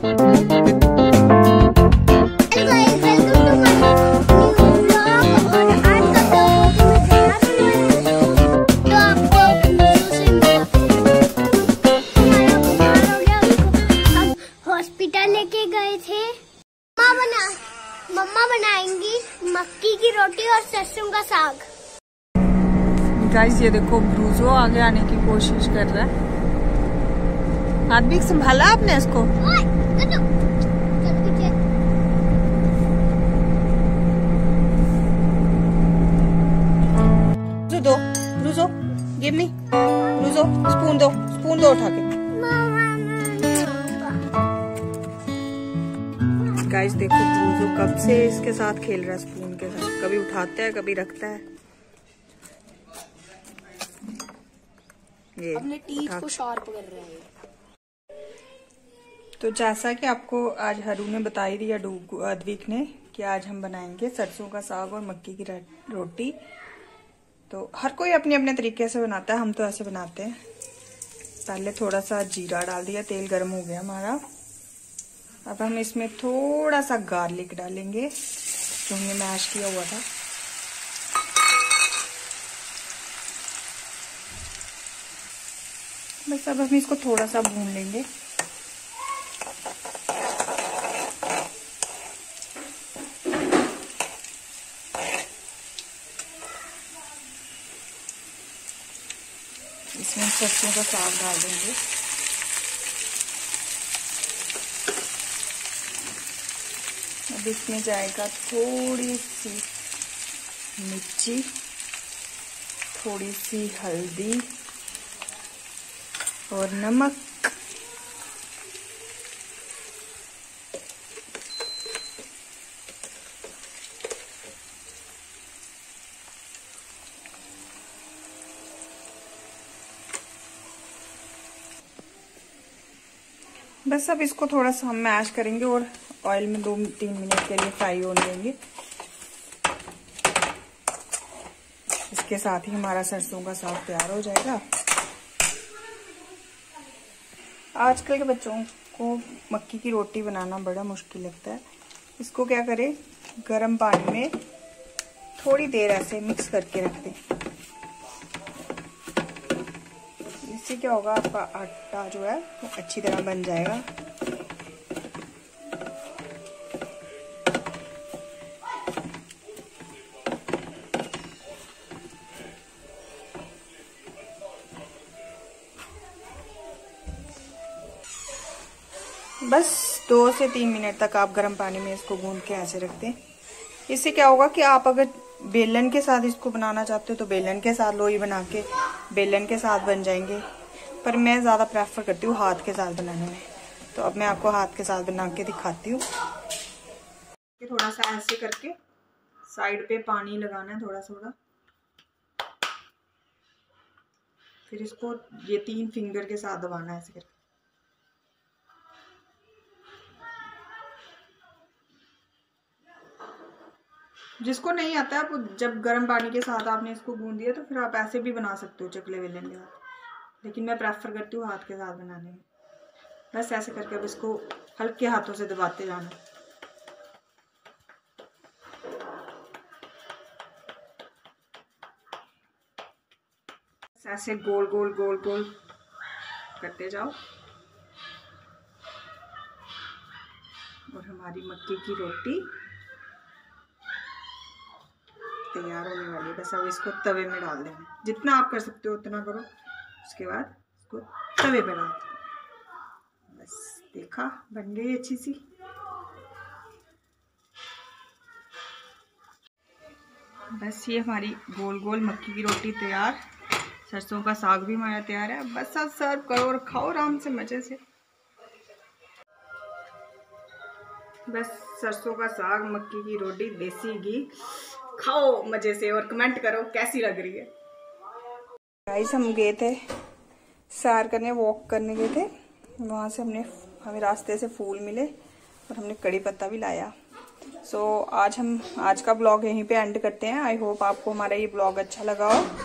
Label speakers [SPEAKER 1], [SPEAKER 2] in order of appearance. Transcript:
[SPEAKER 1] Hospital लेके गए थे। मम्मा बनाएंगी मक्की की रोटी और सरसों का साग।
[SPEAKER 2] गाइस ये देखो ब्रूजो आगे आने की कोशिश कर रहा है। हाथ भी संभाला आपने इसको? ब्रूजो, ब्रूजो, गिव मी, ब्रूजो, स्पून दो उठा के। गाइस देखो ब्रूजो कब से इसके साथ खेल रहा है, स्पून के साथ। कभी उठाता है, कभी रखता है। ये
[SPEAKER 3] अपने टीथ को शार्प कर रहा है।
[SPEAKER 2] तो जैसा कि आपको आज हरू ने बता ही दिया, अद्विक ने, कि आज हम बनाएंगे सरसों का साग और मक्की की रोटी। तो हर कोई अपने अपने तरीके से बनाता है, हम तो ऐसे बनाते हैं। पहले थोड़ा सा जीरा डाल दिया, तेल गर्म हो गया हमारा। अब हम इसमें थोड़ा सा गार्लिक डालेंगे जो हमने मैश किया हुआ था। बस अब हम इसको थोड़ा सा भून लेंगे। इसमें सरसों का साग डाल देंगे। अब इसमें जाएगा थोड़ी सी मिर्ची, थोड़ी सी हल्दी और नमक। बस अब इसको थोड़ा सा हम मैश करेंगे और ऑयल में 2-3 मिनट के लिए फ्राई होने देंगे। इसके साथ ही हमारा सरसों का साग तैयार हो जाएगा। आजकल के बच्चों को मक्की की रोटी बनाना बड़ा मुश्किल लगता है। इसको क्या करें, गर्म पानी में थोड़ी देर ऐसे मिक्स करके रख दें। इससे क्या होगा, आपका आटा जो है वो अच्छी तरह बन जाएगा। बस 2 से 3 मिनट तक आप गर्म पानी में इसको गूंद के ऐसे रख दें। इससे क्या होगा कि आप अगर बेलन के साथ इसको बनाना चाहते हो तो बेलन के साथ लोई बना के बेलन के साथ बन जाएंगे, पर मैं ज़्यादा प्रेफर करती हूँ हाथ के साथ बनाने में। तो अब मैं आपको हाथ के साथ बना के दिखाती हूँ। थोड़ा सा ऐसे करके साइड पे पानी लगाना है थोड़ा थोड़ा, फिर इसको ये 3 फिंगर के साथ दबाना है ऐसे करके। जिसको नहीं आता है, जब गर्म पानी के साथ आपने इसको गूंद दिया तो फिर आप ऐसे भी बना सकते हो चकले बेलन के साथ, लेकिन मैं प्रेफर करती हूँ हाथ के साथ बनाने में। बस ऐसे करके अब इसको हल्के हाथों से दबाते जाना। ऐसे गोल गोल गोल गोल करते जाओ और हमारी मक्की की रोटी तैयार होने वाली है। बस अब इसको तवे में डाल देना, जितना आप कर सकते हो उतना करो। उसके बाद इसको तवे पे डाल दो। बस देखा, बन गई अच्छी सी। बस ये हमारी गोल गोल मक्की की रोटी तैयार, सरसों का साग भी हमारा तैयार है। बस अब सर्व करो और खाओ आराम से मजे से। बस सरसों का साग, मक्की की रोटी, देसी घी, खाओ मजे से और कमेंट करो कैसी लग रही है। गाइस हम गए थे सैर करने, वॉक करने गए थे। वहाँ से हमें रास्ते से फूल मिले और हमने कड़ी पत्ता भी लाया। सो आज का ब्लॉग यहीं पे एंड करते हैं। आई होप आपको हमारा ये ब्लॉग अच्छा लगा हो।